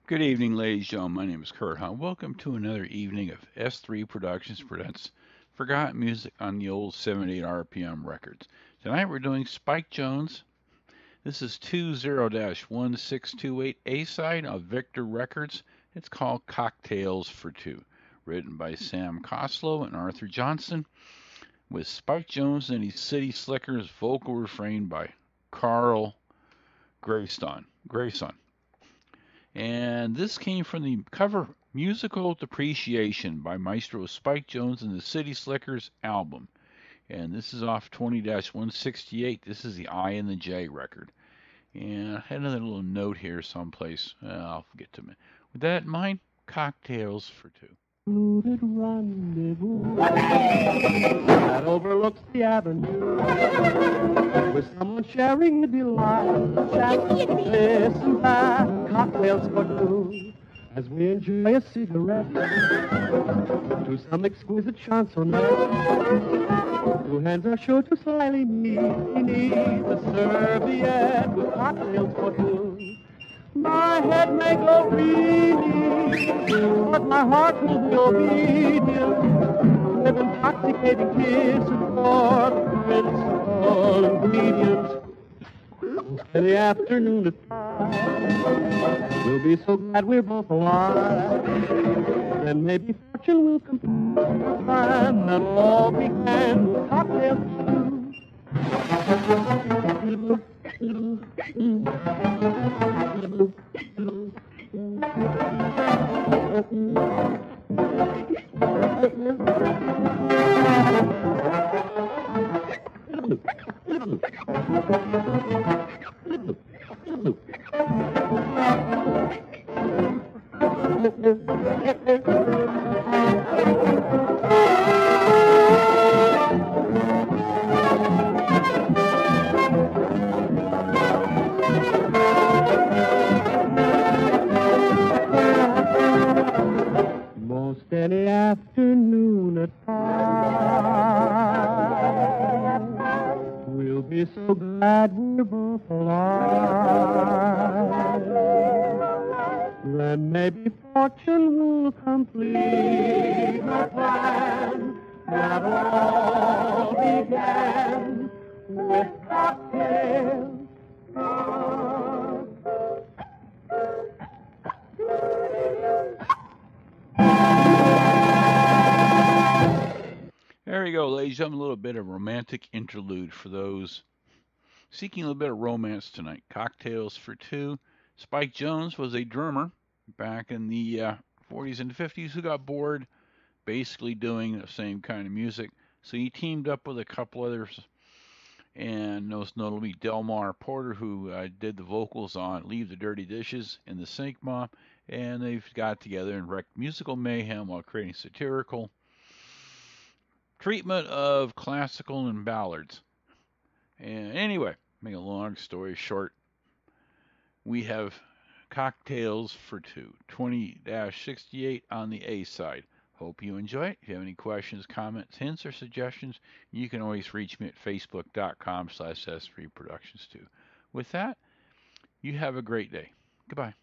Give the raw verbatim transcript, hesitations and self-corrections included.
Good evening, ladies and gentlemen. My name is Kurt Hahn. Welcome to another evening of S three Productions presents Forgotten Music on the Old seventy-eight R P M records. Tonight we're doing Spike Jones. This is two zero one six two eight A-side of Victor Records. It's called Cocktails for Two, written by Sam Coslow and Arthur Johnston, with Spike Jones and his City Slickers vocal refrain by Carl Grayson. Grayson. And this came from the cover Musical Depreciation by Maestro Spike Jones and the City Slickers album. And this is off twenty one sixty-eight. This is the I and the J record. And I had another little note here someplace. Uh, I'll get to it. With that in mind, Cocktails for Two. Secluded rendezvous that overlooks the avenue, with someone sharing the delight. Chat, listen back, cocktails for two, as we enjoy a cigarette to some exquisite chansonette. Two hands are sure to slyly meet beneath the serviette with cocktails for two. My head may go reeling, but my heart will be obedient, with intoxicating kisses for the prince of all ingredients. In the afternoon at five, we'll be so glad we're both alive. Then maybe fortune will complete the plan that all began with cocktails too. Most any afternoon at five, we'll be so glad we're both alive. Then maybe fortune will complete the plan that all began with cocktails. There you go, ladies and gentlemen, a little bit of romantic interlude for those seeking a little bit of romance tonight. Cocktails for Two. Spike Jones was a drummer back in the uh, forties and fifties who got bored basically doing the same kind of music. So he teamed up with a couple others, and most notably Delmar Porter, who uh, did the vocals on Leave the Dirty Dishes and The Sink Mom, and they've got together and wrecked musical mayhem while creating satirical treatment of classical and ballads. And anyway, make a long story short, we have Cocktails for Two, twenty sixty-eight on the A side. Hope you enjoy it. If you have any questions, comments, hints, or suggestions, you can always reach me at facebook.com slash S3Productions2. With that, you have a great day. Goodbye.